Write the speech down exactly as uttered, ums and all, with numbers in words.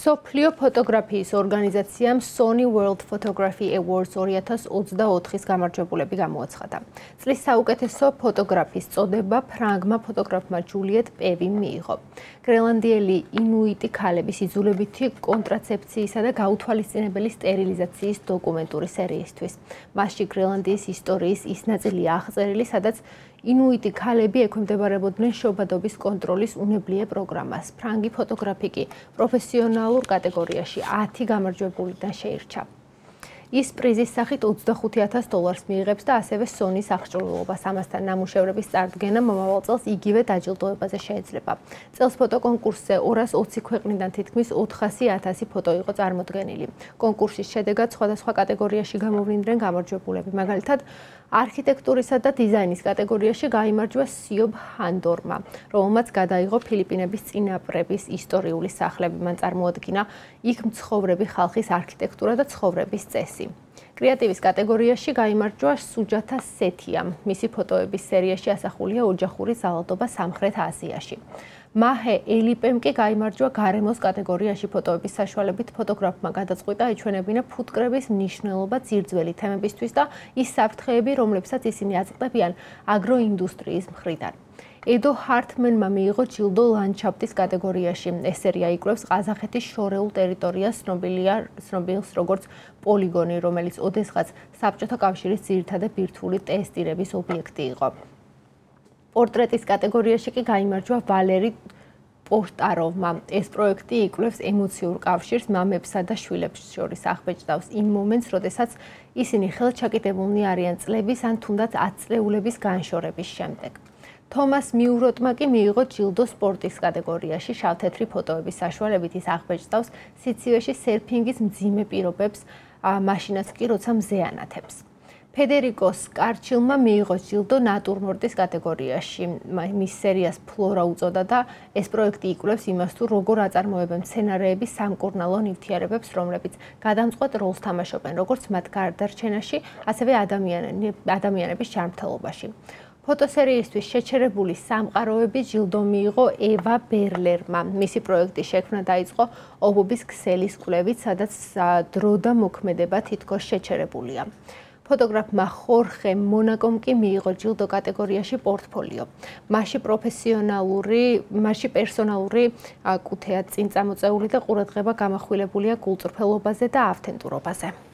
მსოფლიო ფოტოგრაფიის ორგანიზაციამ Sony World Photography Awards ორი ათას ოცდაოთხის გამარჯვებულები გამოაცხადა. წლის საუკეთესო ფოტოგრაფის წოდება ფრანგმა ფოტოგრაფმა ჯულიეტ პევიმ მიიღო. გრენლანდიელი ინუიტი ქალების იძულებითი კონტრაცეფციისა და გაუთვალისწინებელი სტერილიზაციის დოკუმენტური სერიისთვის. მასში გრენლანდიის ისტორიის ის ნაწილია აღწერილი, სადაც ინუიტი ქალები ექვემდებარებოდნენ შობადობის კონტროლის უნებლიე პროგრამას. ფრანგი ფოტოგრაფი კი პროფესიონალურ კატეგორიაში ათი გამარჯვებულიდან შეირჩა. ის პრიზის სახით ოცდახუთი ათას დოლარს მიიღებს და ასევე Sony-ს აღჭურვილობას ამასთან ნამუშევრების წარდგენა მომავალ წელს იგივე დაჯილდოებაზე შეეძლება. წელს ფოტოკონკურსზე ორას ოცი ქვეყნიდან თითქმის ოთხასი ათასი ფოტო იყო წარმოდგენილი. კონკურსის შედეგად სხვადასხვა კატეგორიაში გამოვლინდნენ გამარჯვებულები. მაგალითად, არქიტექტურისა და დიზაინის კატეგორიაში გაიმარჯვა სიობ ჰანდორმა, რომელმაც გადაიღო ფილიპინების წინაპრების ისტორიული სახლები. მან წარმოადგინა იქ მცხოვრები ხალხის არქიტექტურა და ცხოვრების წესი. კრეატივის კატეგორიაში გაიმარჯვა სუჯათა სეთიამ. მისი ფოტოების სერიაში ასახულია ოჯახური ძალადობა სამხრეთ აზიაში. მაჰე ელიპემ კი გაიმარჯვა გარემოს კატეგორიაში. ფოტოების საშუალებით ფოტოგრაფმა გადაწყვიტა ეჩვენებინა ფუტკრების მნიშვნელობა ძირძველი თემებისთვის და ის საფრთხეები, რომლებსაც ისინი აწყდებიან აგროინდუსტრიის მხრიდან. ედო ჰარტმენმა მიიღო ჯილდო ლანდშაფტის კატეგორიაში. ეს სერია იკვლევს ყაზახეთის შორეულ ტერიტორიას, ცნობილია ცნობილს როგორც პოლიგონი, რომელიც ოდესღაც საბჭოთა კავშირის ძირითადი ბირთვული ტესტირების ობიექტი იყო. პორტრეტის კატეგორიაში კი გაიმარჯვა ვალერი პორტაროვმა. ეს პროექტი იკვლევს ემოციურ კავშირს მამებსა და შვილებს შორის, აღბეჭდავს იმ მომენტს, როდესაც ისინი ხელჩაკიდებულნი არიან წლების ან თუნდაც ათწლეულების განშორების შემდეგ. თომას მიუროტმა კი მიიღო ჯილდო სპორტის კატეგორიაში. შავ-თეთრი ფოტოების საშუალებით ის აღბეჭდავს სიცივეში სერფინგის მძიმე პირობებს, მაშინაც კი როცა მზე ანათებს. ფედერიკო სკარჩილმა მიიღო ჯილდო ნატურმორტის კატეგორიაში. მის სერიას ფლორა უწოდა და ეს პროექტი იკვლევს იმას, თუ როგორ აწარმოებენ მცენარეები სამკურნალო ნივთიერებებს, რომლებიც გადამწყვეტ როლს თამაშობენ როგორც მათ გარდარჩენაში, ასევე ადამიანების ჯანმრთელობაში. ფოტოსერიისთვის შეჩერებული სამყაროები ჯილდო მიიღო ევა ბერლერმა. მისი პროექტის შექმნა დაიწყო ობობის ქსელის კვლევით, სადაც დრო და მოქმედება თითქოს შეჩერებულია. ფოტოგრაფმა ხორხე მონაკომ კი მიიღო ჯილდო კატეგორიაში პორტფოლიო. მასში პროფესიონალური, მასში პერსონალური კუთეა წინ წამოწეული და ყურადღება გამახვილებულია გულწრფელობაზე და ავთენტურობაზე.